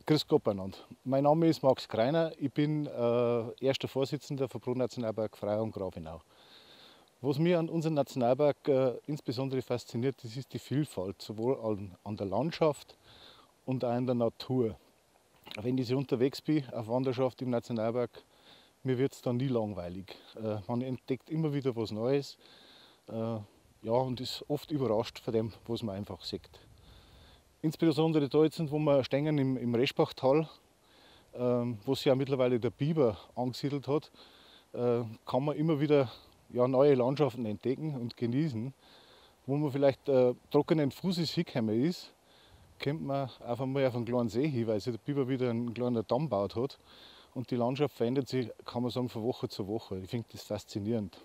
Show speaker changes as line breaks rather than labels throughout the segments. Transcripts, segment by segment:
Grüß Gott beieinander. Mein Name ist Max Greiner, ich bin erster Vorsitzender vom Pro-Nationalpark Freia und Grabenau. Was mir an unserem Nationalpark insbesondere fasziniert, das ist die Vielfalt, sowohl an der Landschaft und auch in der Natur. Wenn ich so unterwegs bin auf Wanderschaft im Nationalpark, mir wird es da nie langweilig. Man entdeckt immer wieder was Neues, ja, und ist oft überrascht von dem, was man einfach sieht. Insbesondere da jetzt, wo wir stehen im Reschbachtal, wo sich ja mittlerweile der Biber angesiedelt hat, kann man immer wieder neue Landschaften entdecken und genießen. Wo man vielleicht trockenen Fußes hingekommen ist, kommt man auf einmal auf einen kleinen See hin, weil sich der Biber wieder einen kleinen Damm gebaut hat. Und die Landschaft verändert sich, kann man sagen, von Woche zu Woche. Ich finde das faszinierend.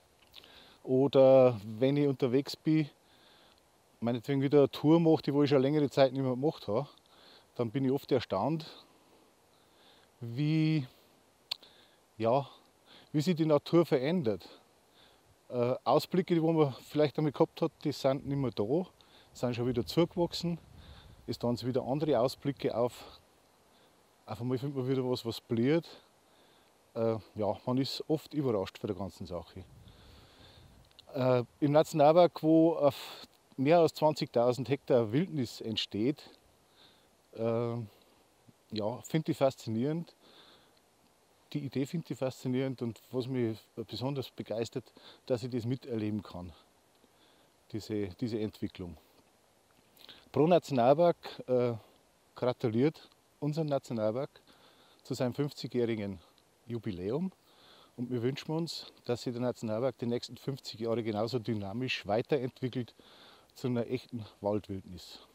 Oder wenn ich unterwegs bin, meinetwegen wieder eine Tour mache, die ich schon längere Zeit nicht mehr gemacht habe, dann bin ich oft erstaunt, wie, ja, wie sich die Natur verändert. Ausblicke, die man vielleicht einmal gehabt hat, die sind nicht mehr da, sind schon wieder zugewachsen. Es tun wieder andere Ausblicke auf. Auf einmal findet man wieder was blüht. Ja, man ist oft überrascht von der ganzen Sache. Im Nationalpark, wo auf mehr als 20.000 Hektar Wildnis entsteht, ja, finde ich faszinierend. Die Idee finde ich faszinierend und was mich besonders begeistert, dass ich das miterleben kann, diese Entwicklung. Pro Nationalpark gratuliert unserem Nationalpark zu seinem 50-jährigen Jubiläum und wir wünschen uns, dass sich der Nationalpark die nächsten 50 Jahre genauso dynamisch weiterentwickelt zu einer echten Waldwildnis.